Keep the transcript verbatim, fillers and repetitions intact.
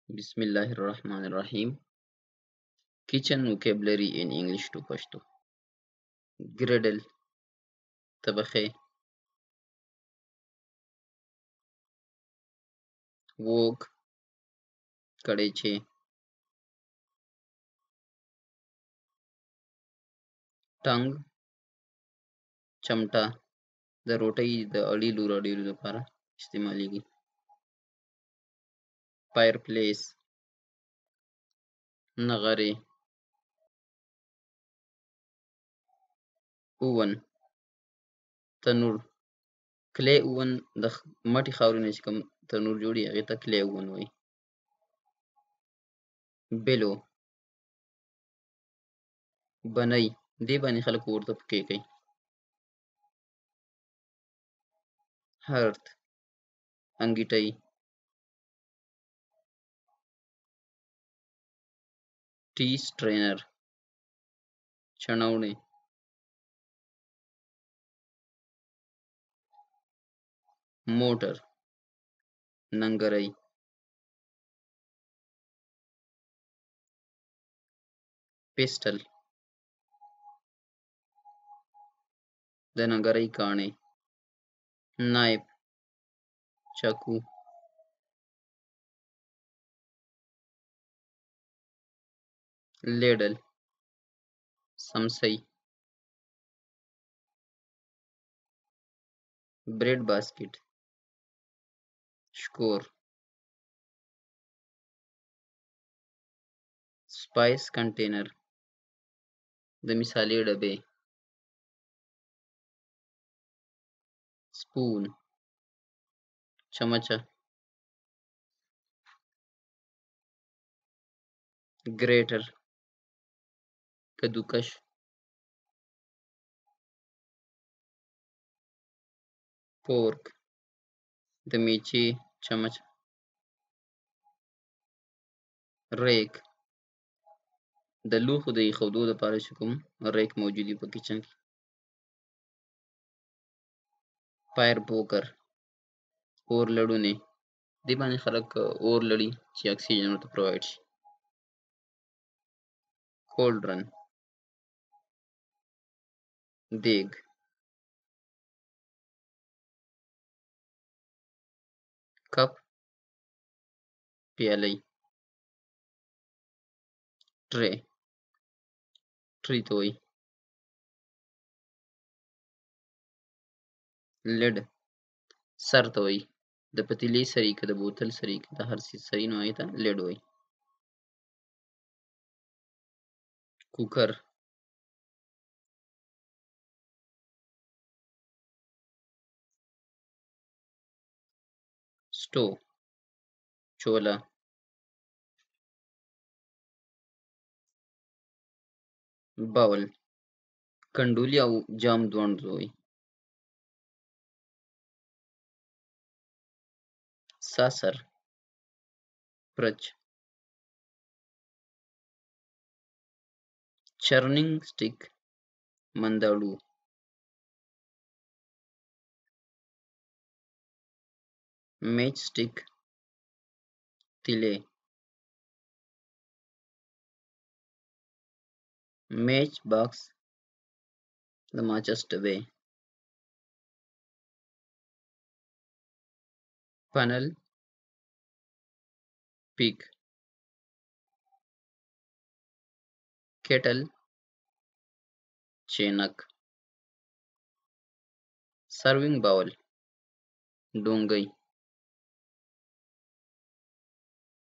Bismillahirrahmanirrahim. Kitchen vocabulary in English to Pashto. Griddle, tabakhe, wok, कड़ेचे, tongue, चमटा د روټۍ د اړیلو راډیلو لپاره استعمالیږي. fireplace نغرې. oven تنور. clay oven د مټي خاورې نه چې کوم تنور جوړي هغې ته clay oven وایي. bellow بنۍ، دې باندې خلک اور ته پکې کوي. hearth انګیټۍ. tea strainer چڼوڼې. موټر ننګرۍ. pistol د ننګرۍ کاڼي. knife چاقو. ladle سمسۍ. bread basket شکور. spice container د مثالې ډبې. spoon چمچه. grater کدوکش. fork د میچې چمچ. ریک د لوښو د ایښودو دپاره چې کوم ریک موجود وي په کچن کې. فایر پوکر اور لړونې، دې باندې خلک اور لړي چې اکسیجن ورته پرووایډ شي. کولډرن دیګ. کپ پیالۍ. ټرې ټري ته وایي. لډ سر ته وایي. د پتیلې سرې که د بوتل سرې که د هر څیز سرې نو هغې ته لډ وایي. کوکر سټو چوله. باول کنډولي او جام دواړو ته وایي. ساسر پرچ. چرنینګ سټیک منداړو. میچ سټیک تیلې. میچ باکس د ماچس ډبې. فنل پیک. کیټل چینک. سروینګ باول ډونګۍ.